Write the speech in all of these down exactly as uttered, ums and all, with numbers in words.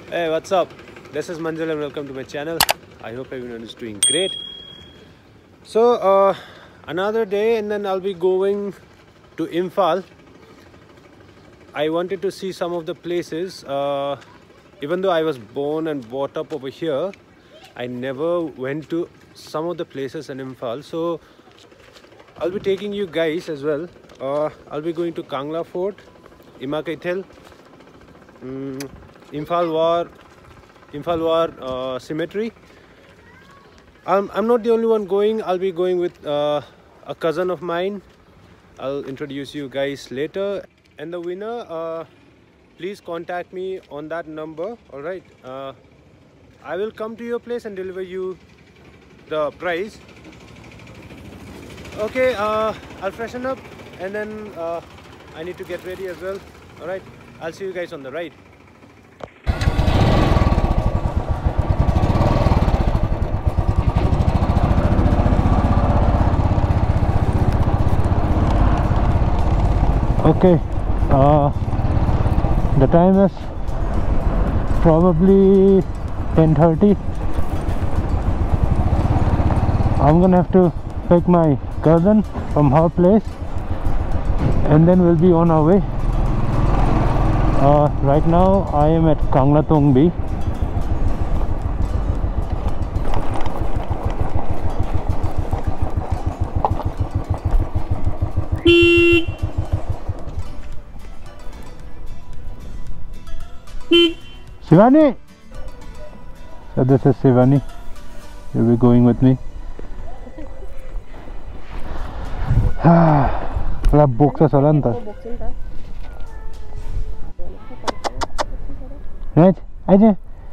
Hey, what's up? This is Manjul and welcome to my channel. I hope everyone is doing great. So, uh, another day and then I'll be going to Imphal. I wanted to see some of the places. Uh, even though I was born and brought up over here, I never went to some of the places in Imphal. So, I'll be taking you guys as well. Uh, I'll be going to Kangla Fort, Ima Kaithel, um, Imphal War, Imphal War uh, Cemetery. I'm, I'm not the only one going. I'll be going with uh, a cousin of mine. I'll introduce you guys later. And the winner, uh, please contact me on that number. All right. Uh, I will come to your place and deliver you the prize. Okay. Uh, I'll freshen up and then uh, I need to get ready as well. All right. I'll see you guys on the ride. Okay, uh, the time is probably ten thirty. I'm gonna have to pick my cousin from her place and then we'll be on our way. Uh, right now I am at Kangla Tongbi. Shivani! So this is Shivani. You'll be going with me. Wala box sa salanta. Right? Aja.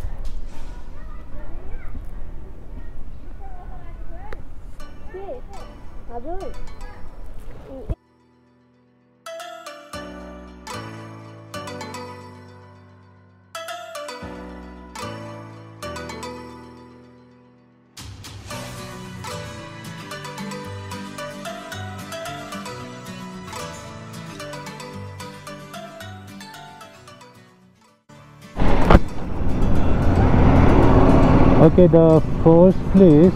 Okay, the first place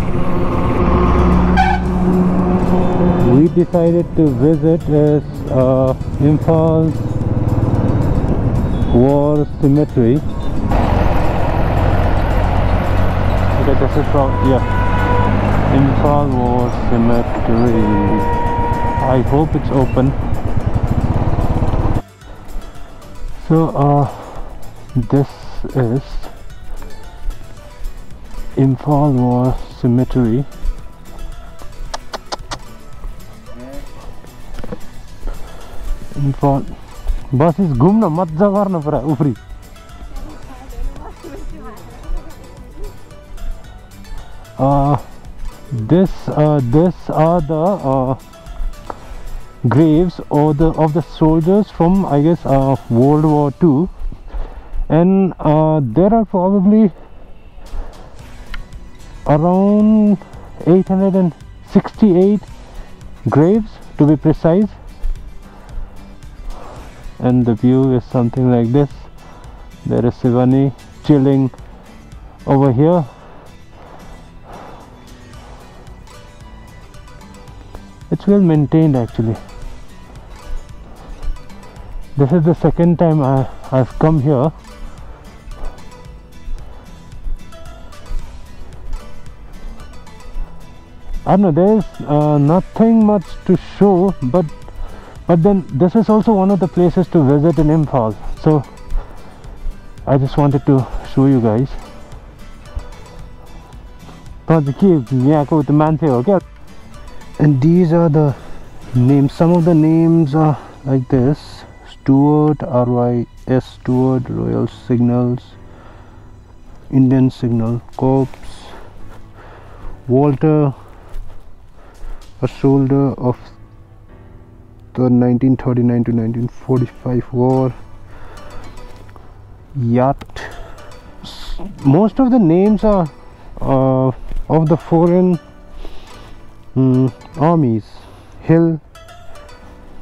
we decided to visit is uh, Imphal War Cemetery. Okay, this is from, yeah, Imphal War Cemetery. I hope it's open. So, uh, this is Imphal War Cemetery. Imphal bus is घूमना मजा करना पड़ा ऊपरी. Uh, this uh, this are the uh, graves or the of the soldiers from, I guess, uh, World War Two, and uh, there are probably around eight hundred sixty-eight graves to be precise, and the view is something like this. There is Shivani chilling over here. It's well maintained actually. This is the second time I, I've come here. I don't know, there is uh, nothing much to show, but but then this is also one of the places to visit in Imphal, so I just wanted to show you guys. And these are the names. Some of the names are like this: Stuart, R Y S Stuart, Royal Signals, Indian Signal Corps, Walter, a soldier of the nineteen thirty-nine to nineteen forty-five war. Yacht. Most of the names are uh, of the foreign um, armies. Hill,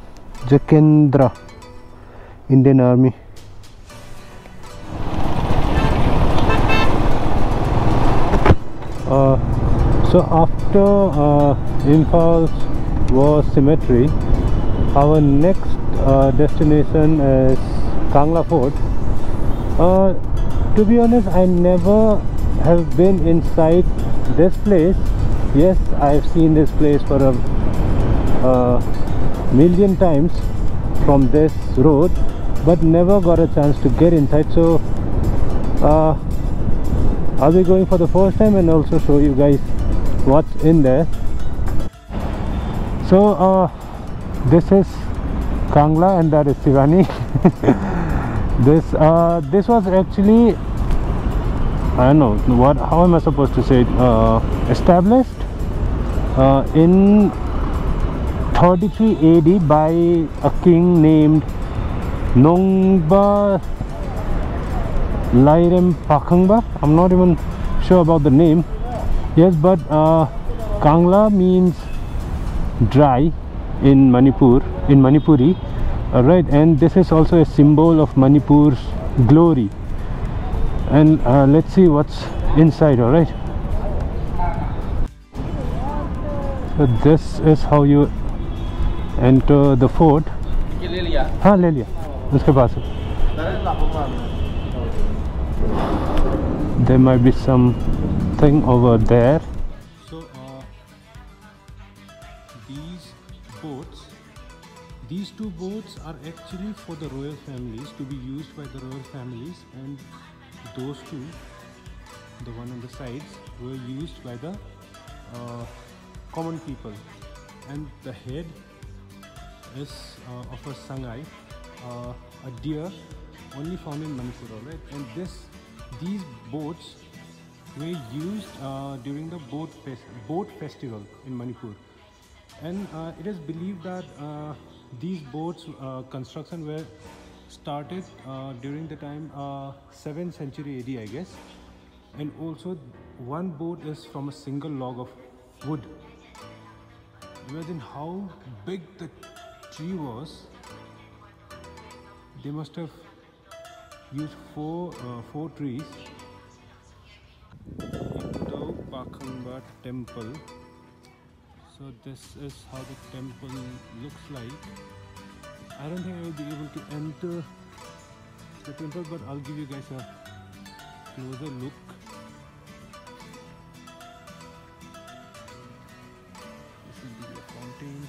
Jakendra, Indian Army. Uh, so after uh, Imphal War Cemetery, our next uh, destination is Kangla Fort. Uh, to be honest, I never have been inside this place. Yes, I've seen this place for a uh, million times from this road, but never got a chance to get inside. So uh, I'll be going for the first time and also show you guys what's in there. So uh, this is Kangla and that is Shivani. this uh, this was actually, I don't know what, how am I supposed to say it, uh, established uh, in thirty-three A D by a king named Nongba Lairem Pakhangba. I'm not even sure about the name. Yes, but uh, Kangla means dry in Manipur, in Manipuri. Alright, and this is also a symbol of Manipur's glory. And uh, let's see what's inside. Alright, so this is how you enter the fort. हाँ ले लिया उसके पास. There might be something over there. So uh, these boats, these two boats are actually for the royal families, to be used by the royal families, and those two, the one on the sides, were used by the uh, common people. And the head is uh, of a sangai, uh, a deer only found in Manipur, right? And this, these boats were used uh, during the boat fest boat festival in Manipur, and uh, it is believed that uh, these boats uh, construction were started uh, during the time uh, seventh century A D, I guess. And also one boat is from a single log of wood. Imagine how big the tree was. They must have used four uh, four trees. Indo Pakhangba temple. So this is how the temple looks like. I don't think I will be able to enter the temple, but I'll give you guys a closer look. This will be a fountain.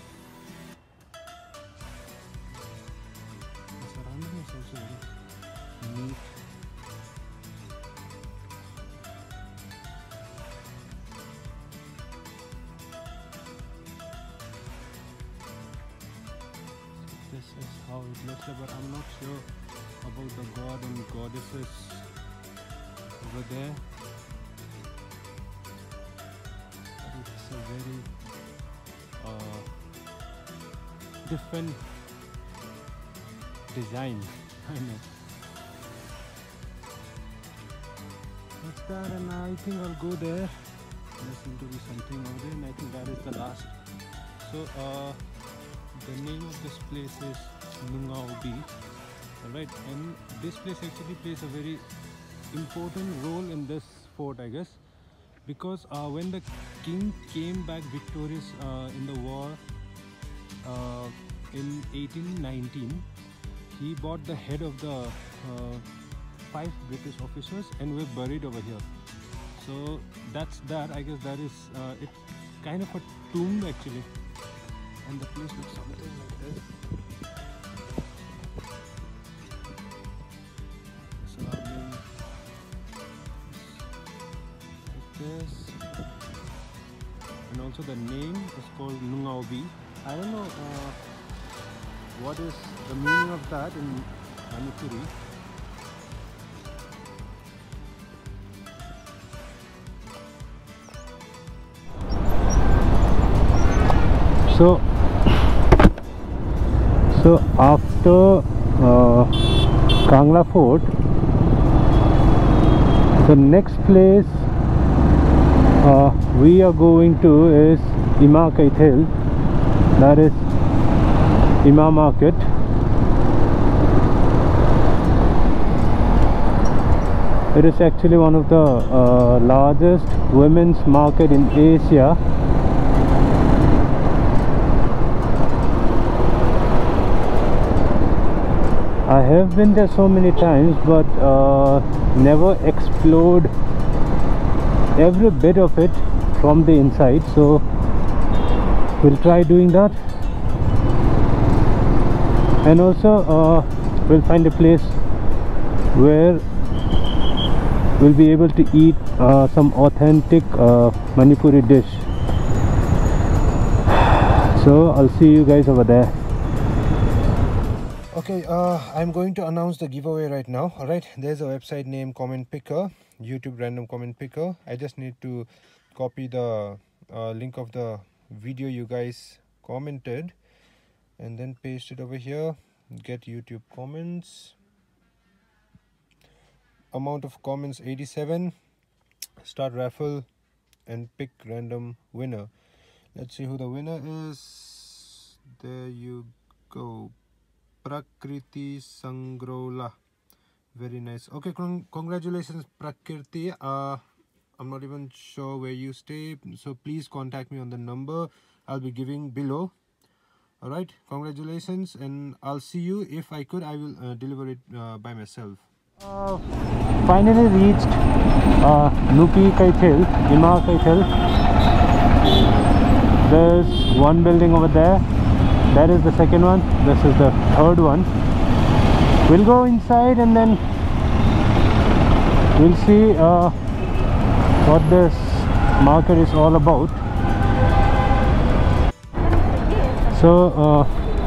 The surrounding is also very neat. This is how it looks like, but I'm not sure about the god and goddesses over there. But it's a very uh, different design. I know. That's that, and I think I'll go there. There seems to be something over there, and I think that is the last. So, uh, the name of this place is Nungaobi. Alright, and this place actually plays a very important role in this fort, I guess, because uh, when the king came back victorious uh, in the war uh, in eighteen nineteen, he bought the head of the uh, five British officers and were buried over here. So that's that. I guess that is uh, it's kind of a tomb actually. And the place looks something like this. The surrounding like this. And also the name is called Nungaobi. I don't know uh, what is the meaning of that in Manipuri. So So after uh, Kangla Fort, the next place uh, we are going to is Ima Kaithel, that is Ima Market. It is actually one of the uh, largest women's market in Asia. I have been there so many times, but uh, never explored every bit of it from the inside, so we'll try doing that. And also uh, we'll find a place where we'll be able to eat uh, some authentic uh, Manipuri dish. So I'll see you guys over there. Okay, uh, I'm going to announce the giveaway right now. Alright, there's a website named Comment Picker, YouTube random comment picker. I just need to copy the uh, link of the video you guys commented and then paste it over here. Get YouTube comments. Amount of comments eighty-seven. Start raffle and pick random winner. Let's see who the winner is. There you go. Prakriti Sangrola. Very nice. Okay, con congratulations Prakriti. Uh, I'm not even sure where you stay, so please contact me on the number I'll be giving below. Alright, congratulations, and I'll see you. If I could, I will uh, deliver it uh, by myself. Uh, finally reached uh, Nupi Kaithil, Ima Kaithil. There's one building over there. That is the second one. This is the third one. We'll go inside and then we'll see uh, what this market is all about. So uh,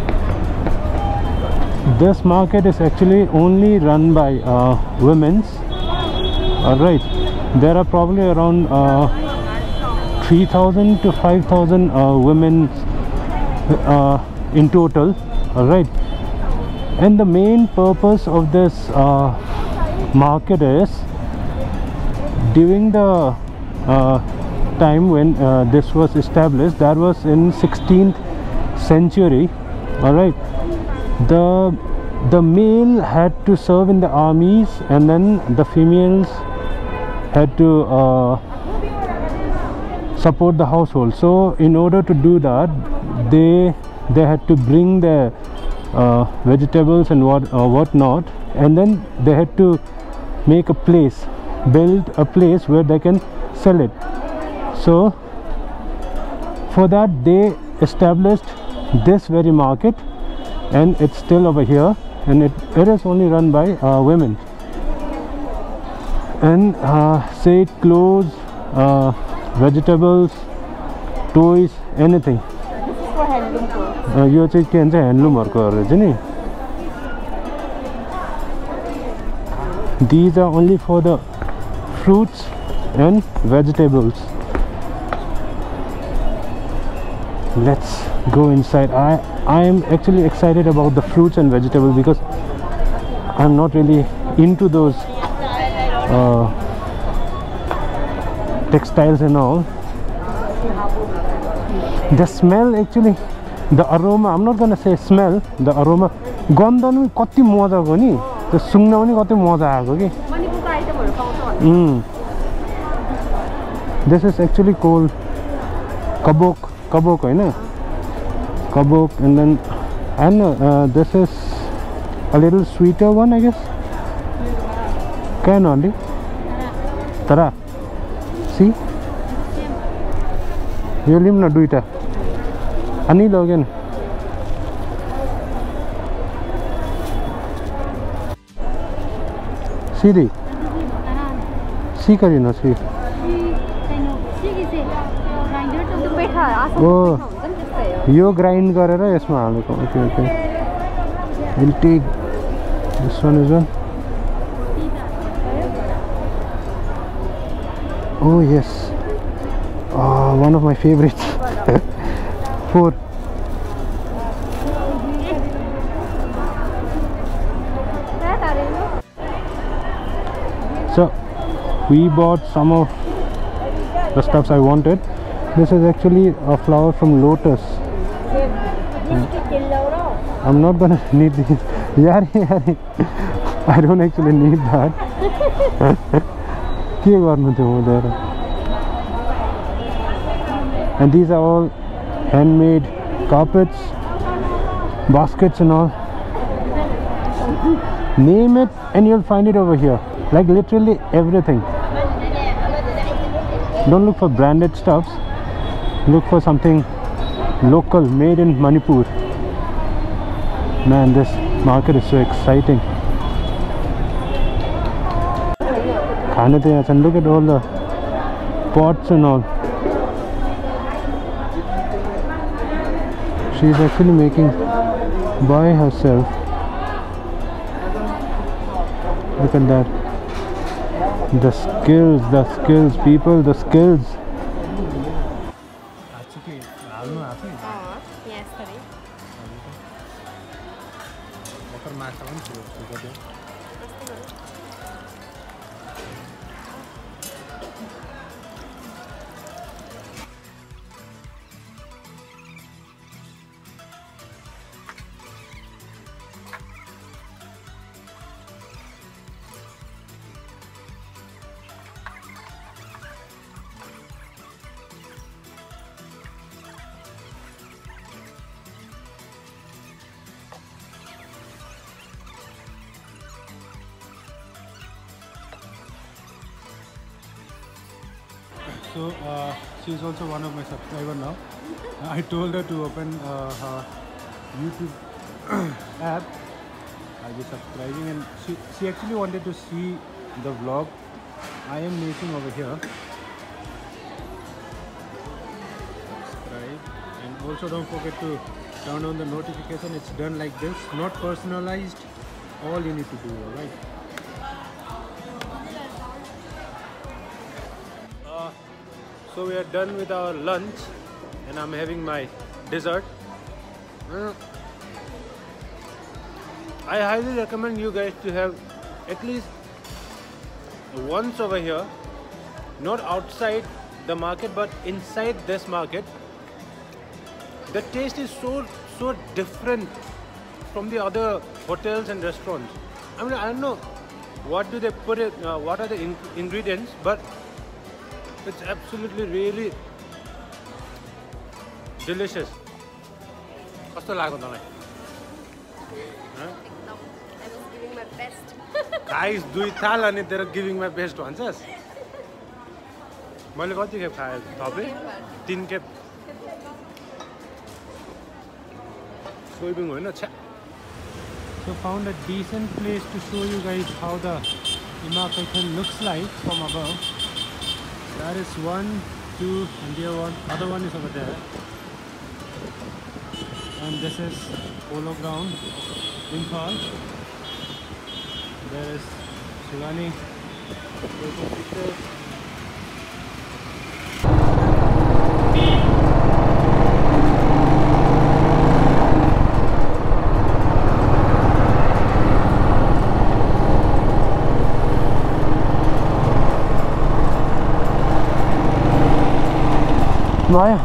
this market is actually only run by uh, women's. Alright, there are probably around uh, three thousand to five thousand uh, women uh, in total. Alright, and the main purpose of this uh, market is, during the uh, time when uh, this was established, that was in sixteenth century. Alright, the the male had to serve in the armies, and then the females had to uh, support the household. So in order to do that, they they had to bring their uh, vegetables and what uh, whatnot, and then they had to make a place, build a place where they can sell it. So for that they established this very market, and it's still over here, and it, it is only run by uh, women. And uh, say it clothes, uh, vegetables, toys, anything. यो चाहिँ के भन्छ ह्यान्डलुमहरुको रहेछ नि. These are only for the fruits and vegetables. Let's go inside. I I am actually excited about the fruits and vegetables because I'm not really into those uh, textiles and all. The smell, actually, the aroma, I'm not gonna say smell, the aroma, गन्ध नि कति मजाको नि, त्यो सुङ्न पनि कति मजा आएको कि. Mm. This is actually called kabok, kabok, होइन? Kabok, and then and uh, this is a little sweeter one, I guess. Can only. Tara, see? You lim na duita. Ani logan. See the. See kari na see. Oh, you grind garera यसमा हालेको. Okay, okay. We'll take this one as well. Oh yes. Oh, one of my favorites. Four. So we bought some of the stuffs I wanted. This is actually a flower from lotus. Yeah. I'm not gonna need this. Yeah, yeah. I don't actually need that. के गर्नु थियो हुँदैन and these are all handmade carpets, baskets and all. Name it and you'll find it over here, like literally everything. Don't look for branded stuffs, look for something local, made in Manipur. Man, this market is so exciting. And look at all the pots and all. She's actually making by herself. Look at that. The skills, the skills, people, the skills. So uh, she is also one of my subscribers now. I told her to open uh, her YouTube app. I'll be subscribing, and she, she actually wanted to see the vlog I am making over here. Subscribe, and also don't forget to turn on the notification. It's done like this, not personalized. All you need to do, alright? So we are done with our lunch and I'm having my dessert. Uh, I highly recommend you guys to have at least once over here, not outside the market but inside this market. The taste is so so different from the other hotels and restaurants. I mean, I don't know what do they put it, uh, what are the in ingredients, but it's absolutely really delicious. What's the lag on the line? I was giving my best. Guys, do it all and they're giving my best answers. मैले कति खेप खाए थपे तीन खेप सोइबिङ होइन छ्या. So found a decent place to show you guys how the Ima Kaithan looks like from above. That is one, two, and the other one, other one is over there. And this is Polo Ground, Imphal. There is Shivani. Maya.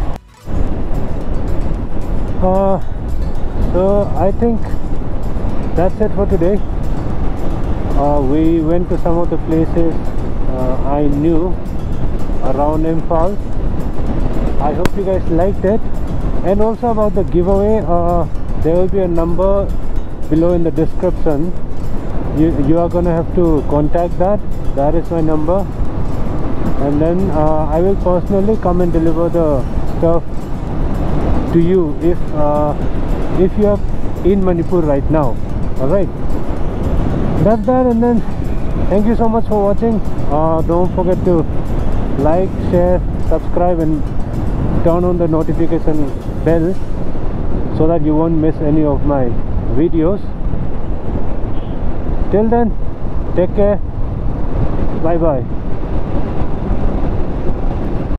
Uh, so I think that's it for today. Uh, we went to some of the places uh, I knew around Imphal. I hope you guys liked it. And also about the giveaway, uh, there will be a number below in the description. You, you are gonna have to contact that. That is my number. And then uh, I will personally come and deliver the stuff to you if uh, if you are in Manipur right now. Alright, that's that. And then thank you so much for watching. Uh, don't forget to like, share, subscribe and turn on the notification bell so that you won't miss any of my videos. Till then, take care. Bye bye.